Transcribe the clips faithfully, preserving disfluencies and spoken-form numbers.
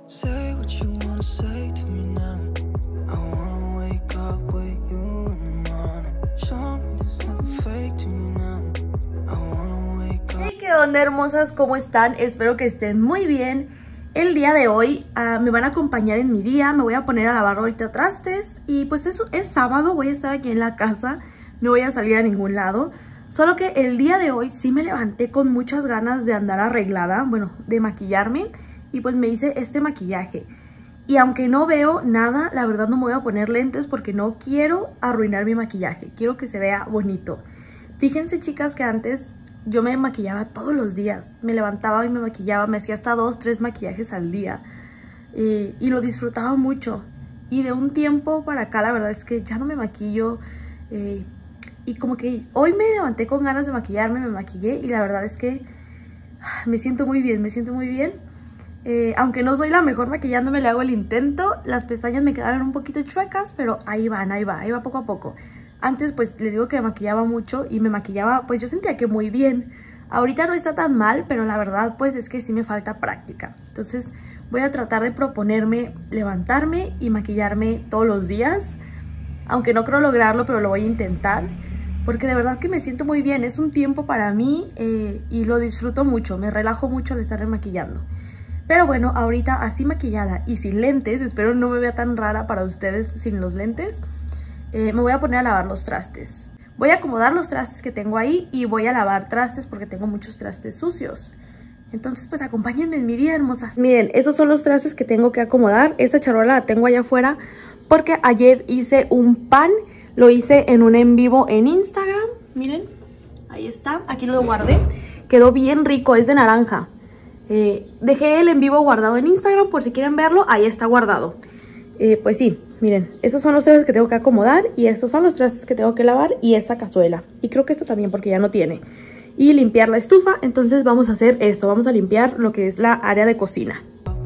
Say what you wanna say to me now. I wanna wake up with you in the morning. Show me there's nothing fake to me now. I wanna wake up. Hey, ¿qué onda, hermosas? ¿Cómo están? Espero que estén muy bien. El día de hoy uh, me van a acompañar en mi día. Me voy a poner a lavar ahorita trastes. Y pues eso es sábado, voy a estar aquí en la casa. No voy a salir a ningún lado. Solo que el día de hoy sí me levanté con muchas ganas de andar arreglada. Bueno, de maquillarme. Y pues me hice este maquillaje. Y aunque no veo nada, la verdad no me voy a poner lentes porque no quiero arruinar mi maquillaje. Quiero que se vea bonito. Fíjense, chicas, que antes yo me maquillaba todos los días. Me levantaba y me maquillaba. Me hacía hasta dos, tres maquillajes al día. Eh, y lo disfrutaba mucho. Y de un tiempo para acá, la verdad es que ya no me maquillo. Eh, y como que hoy me levanté con ganas de maquillarme, me maquillé. Y la verdad es que me siento muy bien, me siento muy bien. Eh, aunque no soy la mejor maquillándome, le hago el intento. Las pestañas me quedaron un poquito chuecas, pero ahí van, ahí va, ahí va poco a poco. Antes pues les digo que me maquillaba mucho y me maquillaba, pues yo sentía que muy bien. Ahorita no está tan mal, pero la verdad pues es que sí me falta práctica. Entonces voy a tratar de proponerme levantarme y maquillarme todos los días. Aunque no creo lograrlo, pero lo voy a intentar. Porque de verdad que me siento muy bien, es un tiempo para mí eh, y lo disfruto mucho. Me relajo mucho al estarme maquillando. Pero bueno, ahorita así maquillada y sin lentes, espero no me vea tan rara para ustedes sin los lentes, eh, me voy a poner a lavar los trastes. Voy a acomodar los trastes que tengo ahí y voy a lavar trastes porque tengo muchos trastes sucios. Entonces pues acompáñenme en mi día, hermosas. Miren, esos son los trastes que tengo que acomodar. Esa charola la tengo allá afuera porque ayer hice un pan, lo hice en un en vivo en Instagram. Miren, ahí está, aquí lo guardé. Quedó bien rico, es de naranja. Eh, dejé el en vivo guardado en Instagram por si quieren verlo, ahí está guardado. Eh, pues sí, miren, estos son los trastes que tengo que acomodar y estos son los trastes que tengo que lavar y esa cazuela. Y creo que esto también porque ya no tiene. Y limpiar la estufa, entonces vamos a hacer esto, vamos a limpiar lo que es la área de cocina.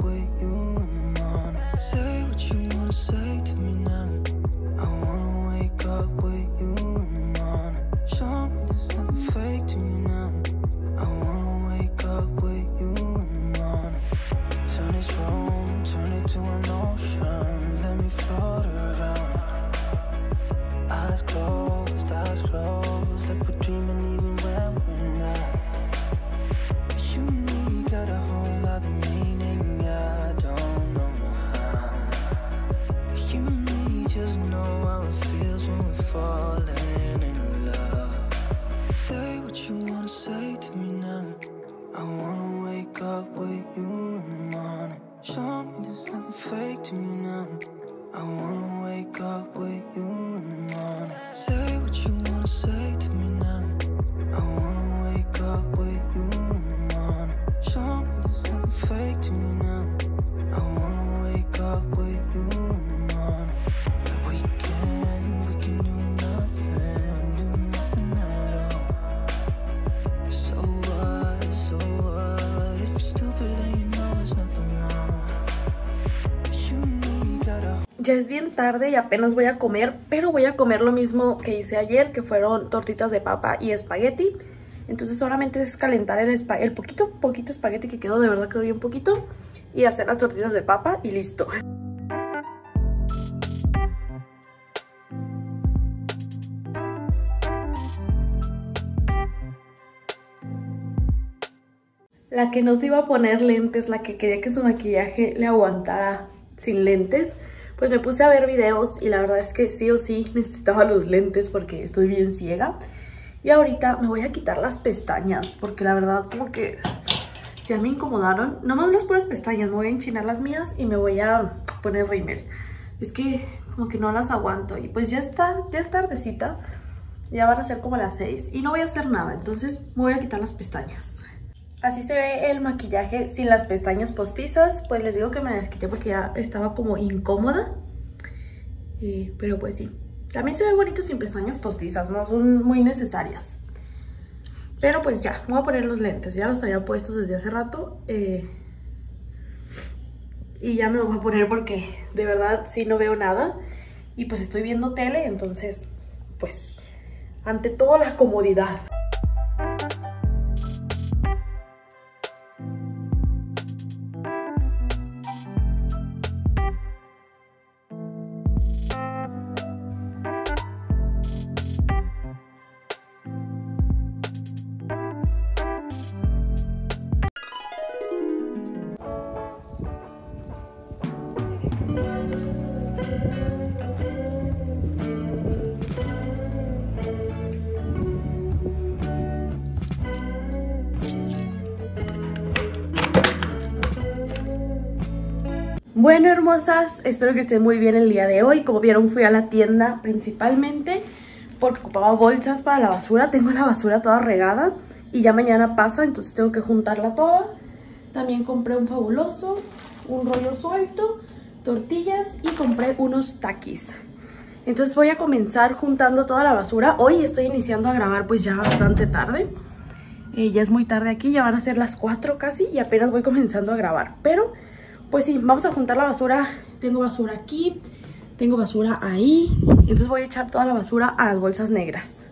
Ya es bien tarde y apenas voy a comer, pero voy a comer lo mismo que hice ayer, que fueron tortitas de papa y espagueti. Entonces solamente es calentar el, el poquito, poquito espagueti que quedó, de verdad quedó bien poquito, y hacer las tortitas de papa y listo. La que no se iba a poner lentes, la que quería que su maquillaje le aguantara sin lentes, pues me puse a ver videos y la verdad es que sí o sí necesitaba los lentes porque estoy bien ciega. Y ahorita me voy a quitar las pestañas porque la verdad como que ya me incomodaron. No más las puras pestañas, me voy a enchinar las mías y me voy a poner rímel. Es que como que no las aguanto y pues ya está, ya es tardecita. Ya van a ser como las seis y no voy a hacer nada, entonces me voy a quitar las pestañas. Así se ve el maquillaje sin las pestañas postizas. Pues les digo que me las quité porque ya estaba como incómoda. Eh, pero pues sí. También se ve bonito sin pestañas postizas, no son muy necesarias. Pero pues ya, me voy a poner los lentes. Ya los traía puestos desde hace rato. Eh, y ya me los voy a poner porque de verdad sí no veo nada. Y pues estoy viendo tele, entonces pues ante todo la comodidad. Bueno, hermosas, espero que estén muy bien el día de hoy. Como vieron, fui a la tienda principalmente porque ocupaba bolsas para la basura. Tengo la basura toda regada y ya mañana pasa, entonces tengo que juntarla toda. También compré un fabuloso, un rollo suelto, tortillas y compré unos taquis. Entonces voy a comenzar juntando toda la basura. Hoy estoy iniciando a grabar pues ya bastante tarde. Eh, ya es muy tarde aquí, ya van a ser las cuatro casi y apenas voy comenzando a grabar. Pero pues sí, vamos a juntar la basura. Tengo basura aquí, tengo basura ahí. Entonces voy a echar toda la basura a las bolsas negras.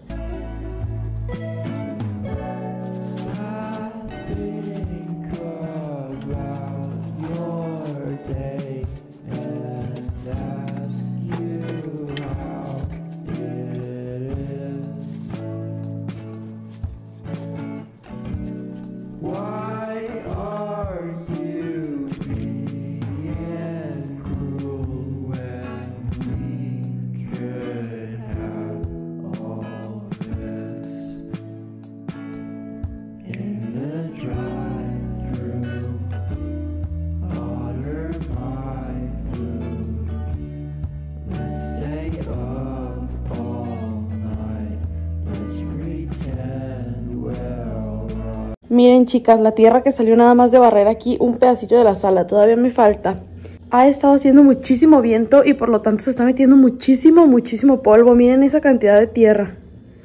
Miren, chicas, la tierra que salió nada más de barrer aquí un pedacito de la sala, todavía me falta. Ha estado haciendo muchísimo viento y por lo tanto se está metiendo muchísimo, muchísimo polvo. Miren esa cantidad de tierra.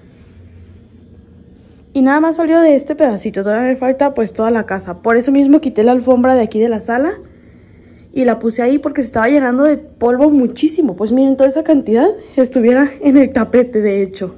Y nada más salió de este pedacito, todavía me falta pues toda la casa. Por eso mismo quité la alfombra de aquí de la sala y la puse ahí porque se estaba llenando de polvo muchísimo. Pues miren, toda esa cantidad estuviera en el tapete, de hecho.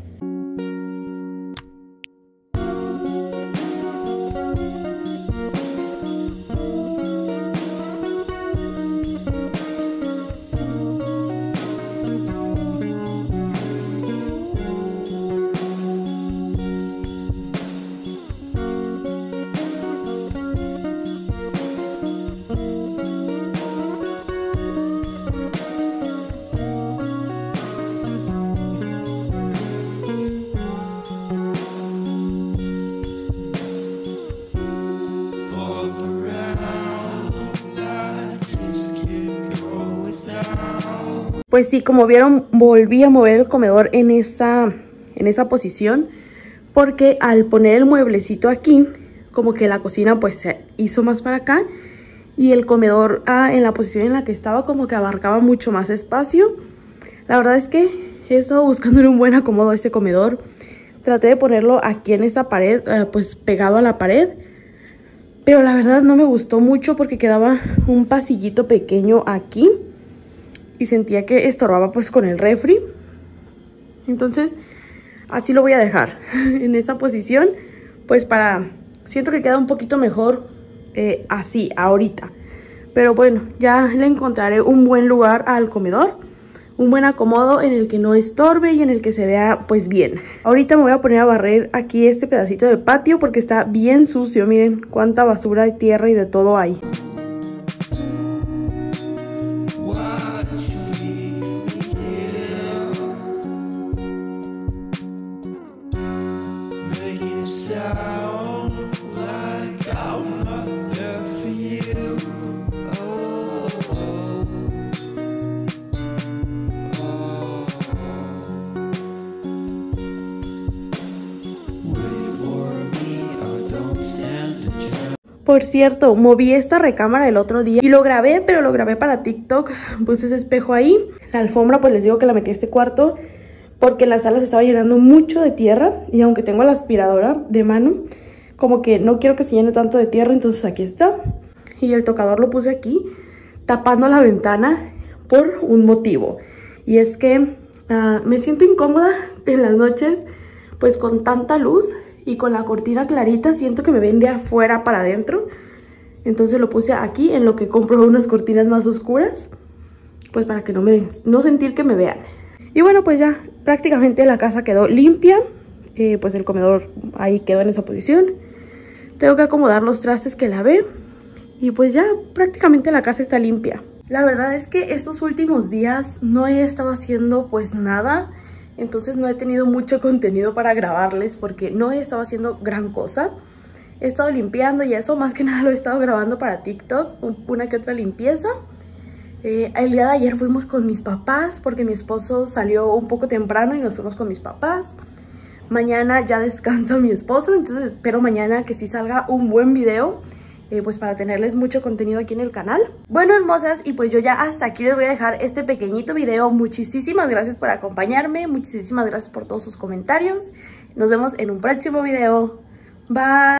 Pues sí, como vieron, volví a mover el comedor en esa, en esa posición porque al poner el mueblecito aquí, como que la cocina pues se hizo más para acá y el comedor ah, en la posición en la que estaba como que abarcaba mucho más espacio. La verdad es que he estado buscando un buen acomodo a este comedor. Traté de ponerlo aquí en esta pared, eh, pues pegado a la pared, pero la verdad no me gustó mucho porque quedaba un pasillito pequeño aquí. Y sentía que estorbaba pues con el refri. Entonces así lo voy a dejar en esa posición. Pues para... siento que queda un poquito mejor eh, así ahorita. Pero bueno, ya le encontraré un buen lugar al comedor. Un buen acomodo en el que no estorbe y en el que se vea pues bien. Ahorita me voy a poner a barrer aquí este pedacito de patio porque está bien sucio. Miren cuánta basura y tierra y de todo hay. Por cierto, moví esta recámara el otro día y lo grabé, pero lo grabé para TikTok. Puse ese espejo ahí. La alfombra, pues les digo que la metí a este cuarto porque la sala se estaba llenando mucho de tierra. Y aunque tengo la aspiradora de mano, como que no quiero que se llene tanto de tierra, entonces aquí está. Y el tocador lo puse aquí, tapando la ventana por un motivo. Y es que uh, me siento incómoda en las noches, pues con tanta luz. Y con la cortina clarita siento que me ven de afuera para adentro. Entonces lo puse aquí en lo que compro unas cortinas más oscuras. Pues para que no me no sentir que me vean. Y bueno, pues ya prácticamente la casa quedó limpia. Eh, pues el comedor ahí quedó en esa posición. Tengo que acomodar los trastes que lavé. Y pues ya prácticamente la casa está limpia. La verdad es que estos últimos días no he estado haciendo pues nada. Entonces no he tenido mucho contenido para grabarles porque no he estado haciendo gran cosa. He estado limpiando y eso, más que nada lo he estado grabando para TikTok, una que otra limpieza. Eh, el día de ayer fuimos con mis papás porque mi esposo salió un poco temprano y nos fuimos con mis papás. Mañana ya descansa mi esposo, entonces espero mañana que sí salga un buen video. Eh, pues para tenerles mucho contenido aquí en el canal. Bueno, hermosas, y pues yo ya hasta aquí les voy a dejar este pequeñito video. Muchísimas gracias por acompañarme, muchísimas gracias por todos sus comentarios. Nos vemos en un próximo video. Bye.